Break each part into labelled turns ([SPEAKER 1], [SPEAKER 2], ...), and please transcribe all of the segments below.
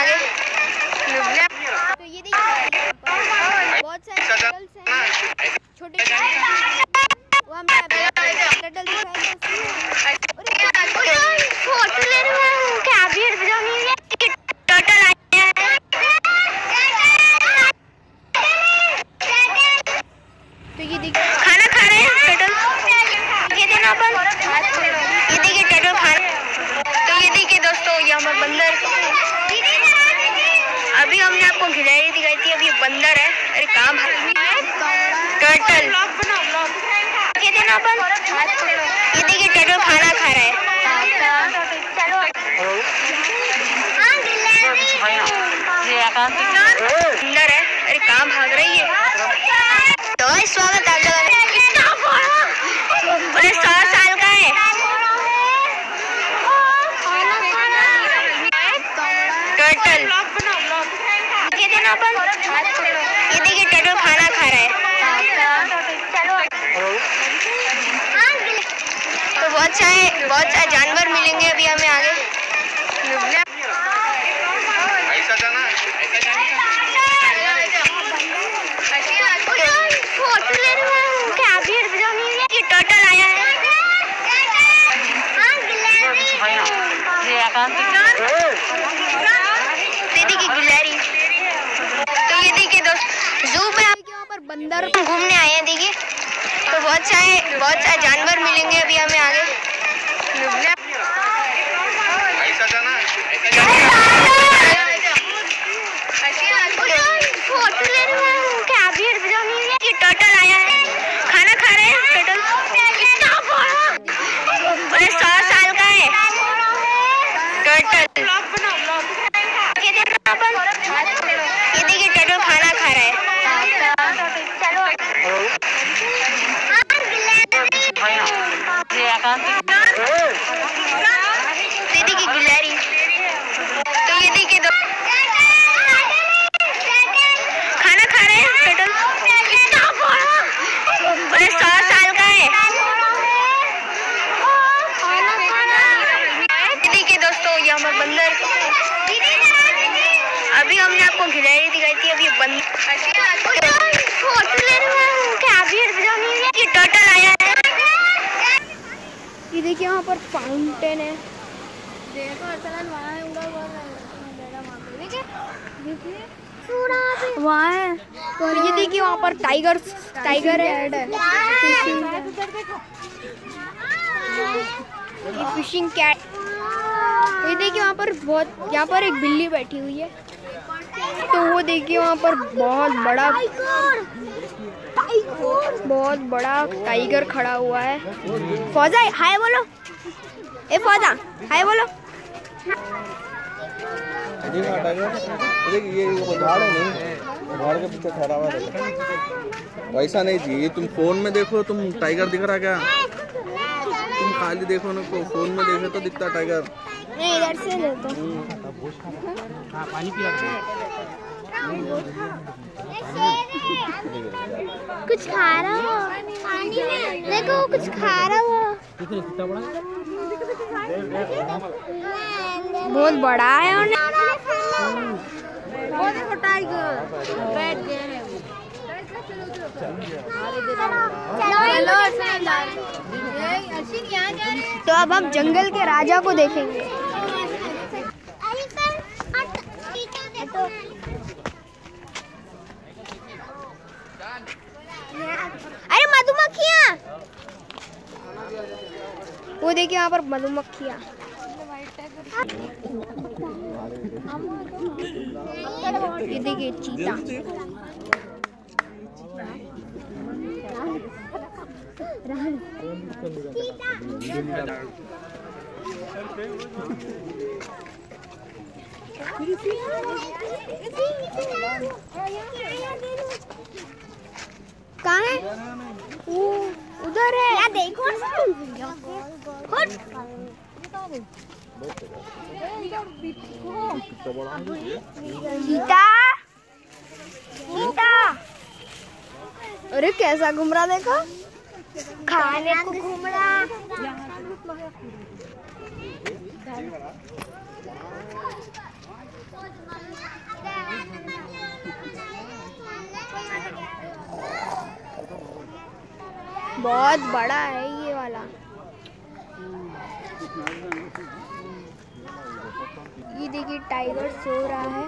[SPEAKER 1] आगे। तो ये देखिए बहुत सारे टर्टल्स हैं, छोटे वो हमें टर्टल दिखाई फोटो ले रहे हैं क्या भीड़ टर्टल आए हैं। तो ये देखिए खाना खा रहे हैं टर्टल, ये देना अपन, ये देखिए टर्टल खा रहे हैं। तो ये देखिए दोस्तों यहाँ पर बंदर, अभी हमने आपको गिलहरी दिखाई थी, अभी बंदर है। अरे कहाँ टर्टल, ये देना अपन, ये देखिए टर्टल खाना खा रहा है। बंदर है, अरे कहाँ भाग रही है। तो स्वागत आप लोगों का, 100 साल का है टर्टल, ये देना अपन, ये देखिए टर्टल खाना खा रहा है। तो बहुत सारे जानवर मिलेंगे अभी हमें आगे।
[SPEAKER 2] ऐसा जाना
[SPEAKER 1] फोटो ले रहे हैं क्या भीड़ टर्टल आया है। दीदी की गिलहरी। तो ये देखिए दोस्त जू पे वहाँ पर बंदर घूमने आए हैं। देखिए तो बहुत सारे जानवर मिलेंगे अभी हमें आगे।
[SPEAKER 2] ऐसा जाना
[SPEAKER 1] फोटो ले रहे हैं क्या भीड़ टर्टल आया है, खाना खा रहे हैं टर्टल, 100 साल का है टर्टल, ये देना अपन, ये देखिए टर्टल खाना खा रहा है। दीदी की गिलहरी। तो ये देखिए खाना खा रहे हैं टर्टल, 100 साल का है। देखिए दोस्तों यहाँ पर बंदर, अभी हमने आपको गिलहरी दिखाई थी, अभी फोटो ले रहे हैं क्या भीड़ टर्टल आया है। ये देखिए वहाँ पर फाउंटेन है, देखो वहाँ है, वहाँ है। तो ये देखिए वहाँ पर टाइगर है, ये फिशिंग कैट। ये देखिए वहाँ पर यहाँ पर एक बिल्ली बैठी हुई है। तो वो देखिए वहाँ पर बहुत बड़ा टाइगर खड़ा हुआ है। फौजा हाय बोलो, ए फौजा हाय बोलो।
[SPEAKER 2] ये झाड़ है नहीं, झाड़ के पीछे ठहरा हुआ है। वैसा नहीं जी, तुम फोन में देखो, तुम टाइगर दिख रहा क्या? तुम खाली देखो ना, फोन में देखो तो दिखता टाइगर।
[SPEAKER 1] नहीं इधर से लेते
[SPEAKER 3] पानी पिया
[SPEAKER 1] कुछ खा रहा हो, देखो कुछ खा रहा हो,
[SPEAKER 3] कितना बड़ा,
[SPEAKER 1] बहुत बड़ा है। और
[SPEAKER 4] वो देखो टाइगर बैठ गए हैं।
[SPEAKER 1] तो अब हम जंगल के राजा को देखेंगे। अरे मधुमक्खियाँ, वो देखिए वहाँ पर मधुमक्खियाँ। ये देखिए चीता। कहाँ है वो? उधर है यार, देखो चीता चीता। अरे कैसा घूम रहा, देखो खाने को घूम रहा। बहुत बड़ा है ये वाला। ये देखिए टाइगर सो रहा है।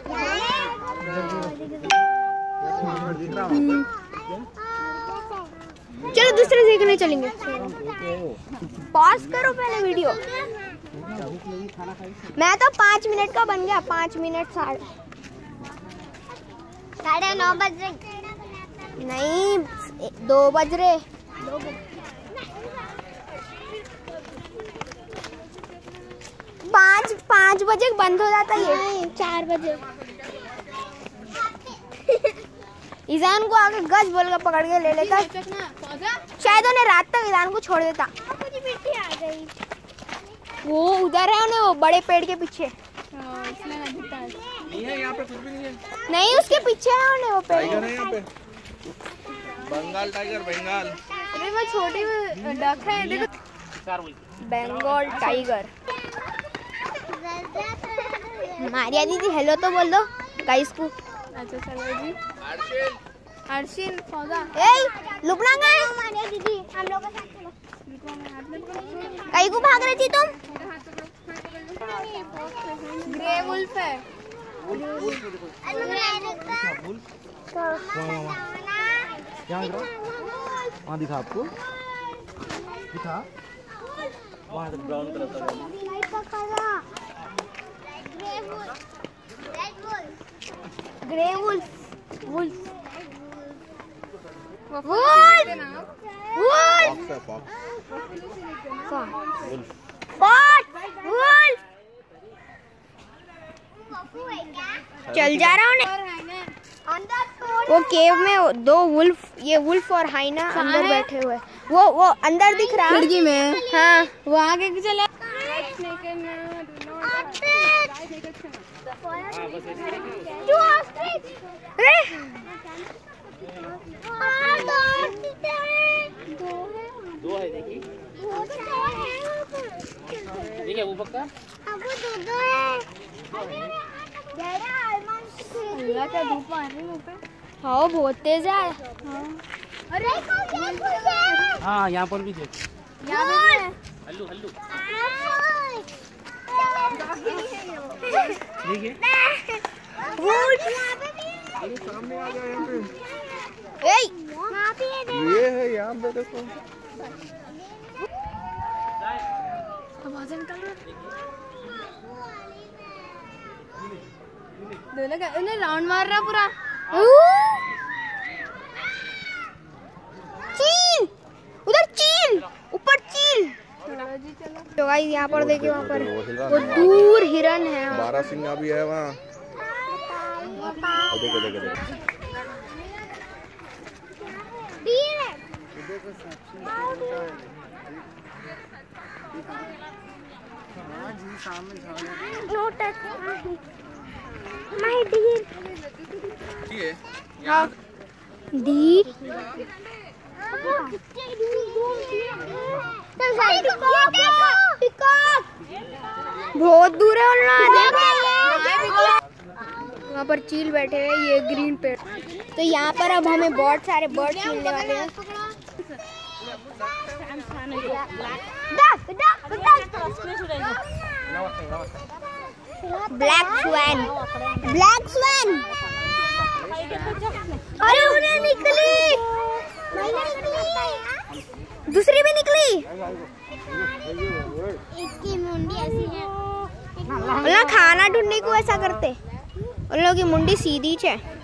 [SPEAKER 1] चलो दूसरे देखने चलेंगे। पॉज करो पहले वीडियो। मैं तो 5 मिनट का बन गया। 5 मिनट 9:30 बज रहे। नहीं 2 बज रहे। 5 बजे बंद हो जाता है ये। 4 बजे। ईजान को आगे गज बोल कर पकड़ के ले लेता। शायद उन्हें रात तक ईजान को छोड़ देता। वो उधर है उन्हें, वो बड़े पेड़ के पीछे।
[SPEAKER 2] नहीं है यहाँ पे, कुछ भी नहीं है।
[SPEAKER 1] नहीं उसके पीछे है उन्हें वो पेड़।
[SPEAKER 2] टाइगर है यहाँ पे, बंगाल टाइगर। बंगाल
[SPEAKER 1] अरे वो छोटी डक है देखो। बंगाल टाइगर। मारिया दीदी हेलो तो बोल दो गाइस को। अच्छा चलो जी। अर्शिन फौजा ए लुकना गए मारिया दीदी हम लोग के साथ चलो। कहीं को भाग रही थी तुम? ग्रे वुल्फ है।
[SPEAKER 3] वहाँ दिखा आपको, दिखा वहाँ ब्राउन कलर का।
[SPEAKER 1] Grey wolf. वुल्फ चल जा रहा हूँ। वो केव में 2 वुल्फ, ये वुल्फ और हाइना अंदर बैठे हुए। वो अंदर दिख रहा है खिड़की में। हाँ वो आगे चला।
[SPEAKER 3] दो है देखिए, देखिए वो पक्का।
[SPEAKER 1] हाँ बहुत तेज है।
[SPEAKER 3] हाँ यहाँ पर भी देख। हल्लू हल्लू देखिए।
[SPEAKER 2] सामने आ गया यहाँ पे।
[SPEAKER 1] ये
[SPEAKER 2] है यहाँ पे देखो।
[SPEAKER 1] उन्हें राउंड मार रहा पूरा। चील उधर, चील ऊपर, चील। तो गाइस यहाँ पर देखिए, वहाँ पर वो दूर हिरन है।
[SPEAKER 2] 12 सिंगा भी है वहाँ। देखो देखो देखो।
[SPEAKER 1] बहुत दूर है वहाँ पर चील बैठे हैं। ये ग्रीन पेड़। तो यहाँ पर अब हमें बहुत सारे बर्ड मिलने वाले हैं। Black swan, black swan. अरे उन्हें निकली, दूसरी भी निकली। इसकी मुंडी ऐसी है। खाना ढूंढने को ऐसा करते। उन लोगों की मुंडी सीधी है।